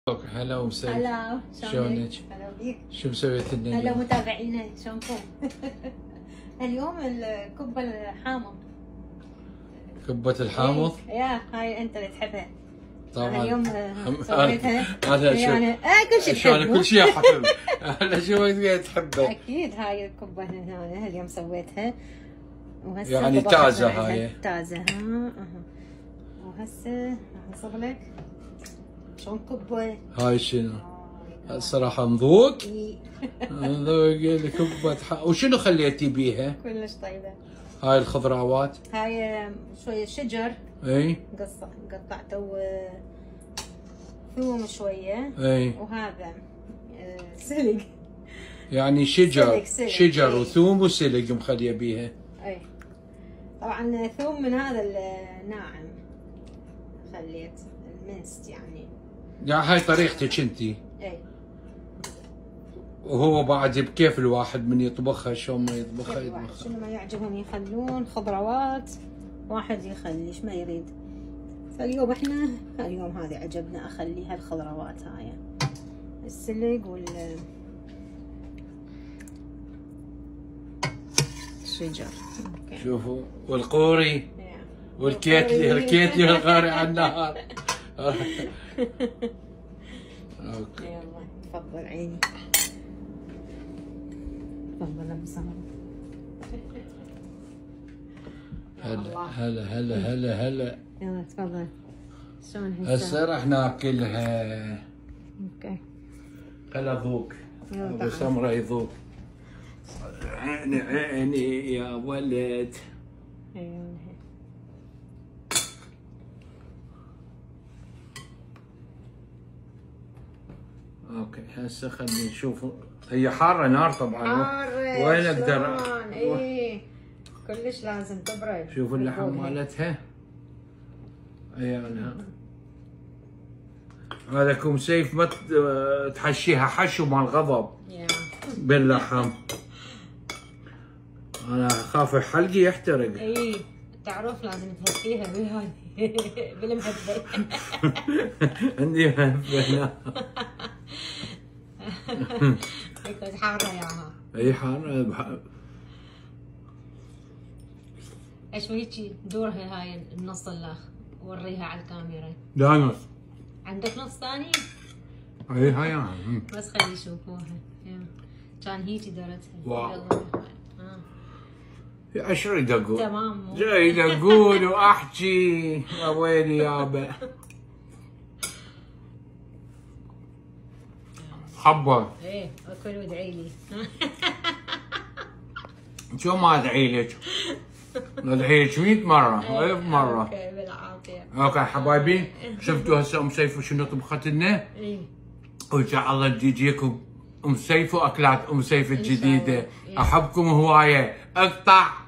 هلا وسهلا. هلا شلونك؟ هلا بيك. شو مسويت لنا هلا اليوم؟ متابعينا شلونكم؟ اليوم الكبة الحامض. كبة الحامض؟ يا هاي انت اللي تحبها. طبعا اليوم سويتها. هذا شو يعني كل شيء شو انا تحبه. كل شيء احب. انا شو تحبه؟ اكيد هاي الكبة هنا اليوم سويتها. وهسه يعني طبختها تازة عندها. هاي. تازة ها. وهسه راح اصب لك شلون كبة. هاي شنو؟ الصراحة نذوق إي. نذوق الكبة وشنو خليتي بيها؟ كلش طيبة. هاي الخضروات؟ هاي شوية شجر اي قطعته ثوم شوية. اي وهذا سلق. يعني شجر سلق. شجر إي. وثوم وسلق مخليه بيها. اي طبعا ثوم من هذا الناعم خليت المنست يعني هاي طريقتك انتي. اي. وهو بعد بكيف الواحد من يطبخها شلون ما يطبخها كل واحد يطبخها. شنو ما يعجبهم يخلون خضروات، واحد يخلي ايش ما يريد. فاليوم احنا اليوم هذه عجبنا اخلي هالخضروات هاي السلق الشجر. شوفوا والقوري يا. والكيتلي الكيتلي والقاري على النهار. اوكي يلا تفضل عيني. تفضل ابو سمر. هلا يلا تفضل. شلون هسه راح ناكلها. اوكي. خل اذوق. يلا ابو تعال. سمره يذوق. عيني يا ولد. ايوه. اوكي هسه خلينا نشوف. هي حاره نار طبعا. حارة وين اقدر ايه كلش لازم تبرد. شوف اللحم مالتها عيالها. هذا كم سيف ما تحشيها حشو مال غضب باللحم. انا اخاف حلقي يحترق. اي تعرف لازم تهفيها بهاي بالمهبل. عندي مهبل. هيك حارة ياها. اي حاره. ايش هيجي دورها هاي النص الاخ وريها على الكاميرا. لا نص. عندك نص ثاني؟ اي هاي بس خلي يشوفوها. كان هيجي دورتها. واو. يلا. ايش اريد اقول؟ تمام. جاي اقول واحكي يا ويلي يابا. خبر. ايه اكل وادعي لي. شو ما ادعي لك؟ ادعي لك 100 مرة 1000 مرة. اوكي بالعافية. اوكي حبايبي شفتوا هسه ام سيفو شنو طبخت لنا؟ ايه وان شاء الله تجيكم ام سيفو اكلات ام سيفو الجديدة. إيه. احبكم هواية. اقطع.